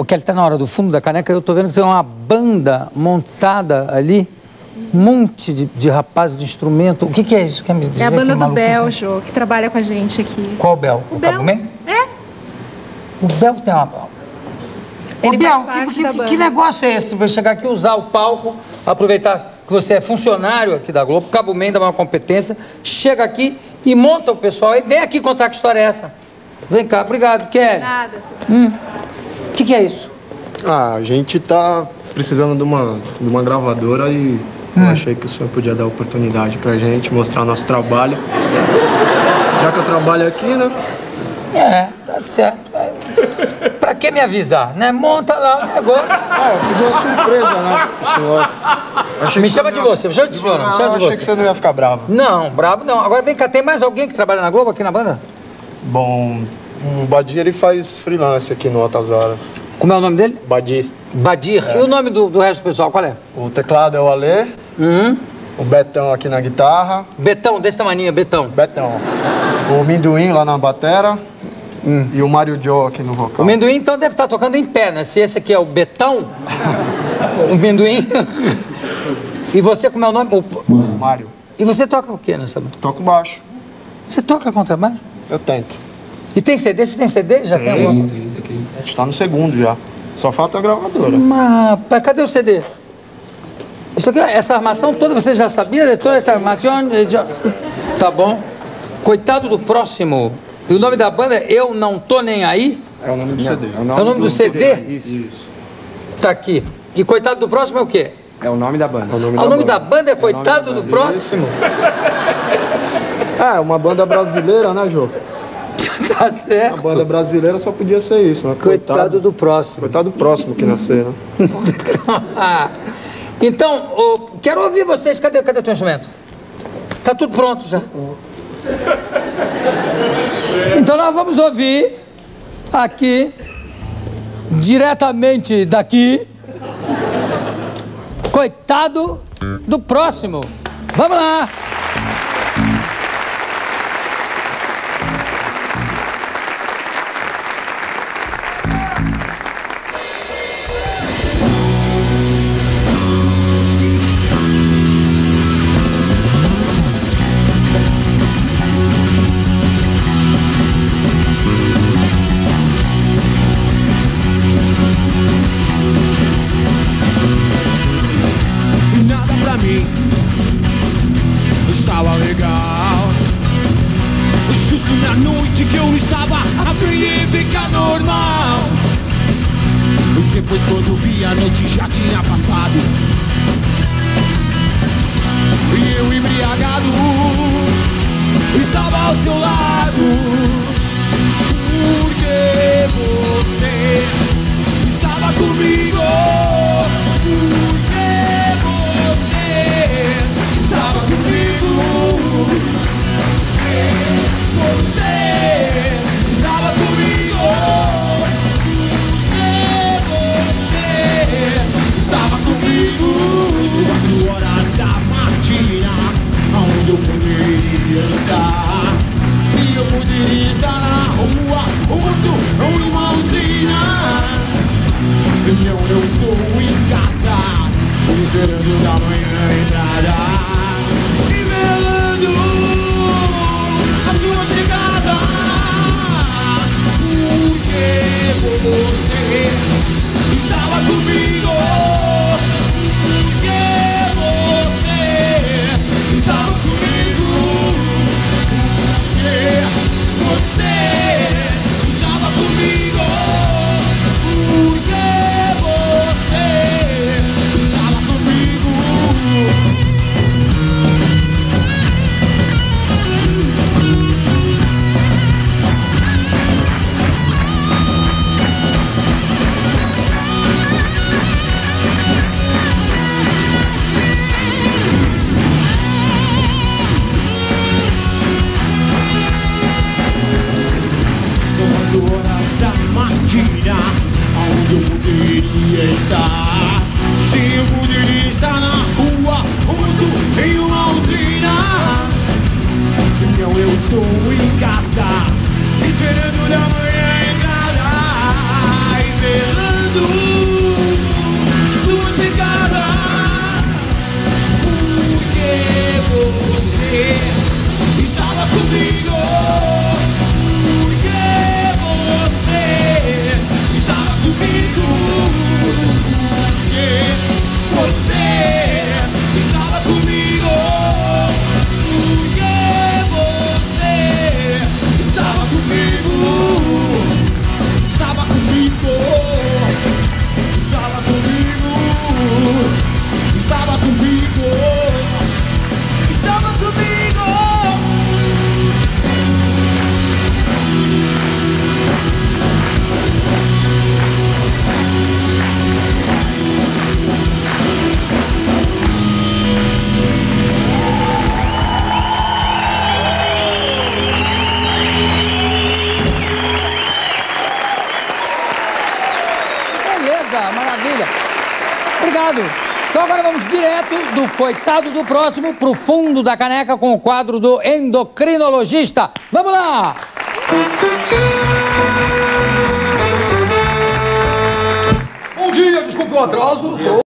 Kelly, tá na hora do fundo da caneca, eu tô vendo que tem uma banda montada ali, um monte de rapazes de instrumento. O que é isso? Quer me dizer? É a banda que do Bel, maluquice? Jô, que trabalha com a gente aqui. Qual Bel? O Bel. Cabo Man? É. O Bel tem uma... Ele Ô, Bel, faz parte da banda. que negócio é esse? Vai chegar aqui, usar o palco, aproveitar que você é funcionário aqui da Globo, Cabo Man da maior competência, chega aqui e monta o pessoal e vem aqui contar que história é essa. Vem cá, obrigado, Kelly. Nada. O que é isso? Ah, a gente tá precisando de uma gravadora e eu achei que o senhor podia dar oportunidade pra gente mostrar nosso trabalho. Já que eu trabalho aqui, né? É, tá certo. Pra que me avisar, né? Monta lá o negócio. Ah, eu fiz uma surpresa, né, pro senhor. Me chama de você, me chama de senhor, não, me chama de achei você. que você não ia ficar bravo. Não, brabo não. Agora vem cá, tem mais alguém que trabalha na Globo aqui na banda? Bom, o Badir, ele faz freelance aqui no Altas Horas. Como é o nome dele? Badir. Badir. E o nome do resto do pessoal, qual é? O teclado é o Alê. O Betão aqui na guitarra. Betão, desse tamaninho, Betão. Betão. O Minduim lá na batera. E o Mário Joe aqui no vocal. O Minduim, então, deve estar tocando em pé, né? Se esse aqui é o Betão, o Minduim... E você, como é o nome? Mário. E você toca o quê nessa banda? Toco baixo. Você toca contrabaixo? Eu tento. E tem CD? Você tem CD? Já tem alguma? A gente tá no segundo já. Só falta a gravadora. Mas cadê o CD? Isso aqui, essa armação toda você já sabia? De toda essa armação? Tá bom. Coitado do próximo. E o nome da banda é Eu Não Tô Nem Aí? É o nome do CD. É o nome do CD? Isso. Tá aqui. E coitado do próximo é o quê? É o nome da banda. É o nome O nome da banda é Coitado do Próximo? É, uma banda brasileira, né, Jô? Tá A certo. banda brasileira só podia ser isso, né? Coitado do próximo. Coitado do próximo que nascer, né? Então, quero ouvir vocês. Cadê o teu instrumento? Tá tudo pronto já. Então nós vamos ouvir aqui, diretamente daqui, Coitado do Próximo. Vamos lá! Nada pra mim estava legal. Justo na noite que eu não estava a fim de ficar normal. Depois quando vi a noite já tinha passado. E eu embriagado estava ao seu lado. Porque você estava comigo. Estava comigo. Você estava comigo. Você estava comigo. 4 horas da matina, aonde eu poderia estar? Se eu poderia estar na rua, ou morto, ou em uma usina. Não, eu estou em casa, esperando da manhã a entrada, e velando a tua chegada. Porque você estava comigo. Porque você estava comigo. Porque você estava comigo. Porque você estava comigo. Horas da matina, aonde eu poderia estar? Se eu poderia estar na rua, ou morto em uma usina. Não, eu estou em casa, esperando da manhã a entrada, e velando aguardo sua chegada, porque você estava comigo, porque você estava comigo, porque você estava comigo, porque você estava comigo, estava comigo, estava comigo, estava comigo, estava comigo. Beleza, maravilha. Obrigado. Então agora vamos direto do coitado do próximo pro fundo da caneca com o quadro do endocrinologista. Vamos lá! Bom dia, desculpe o atraso.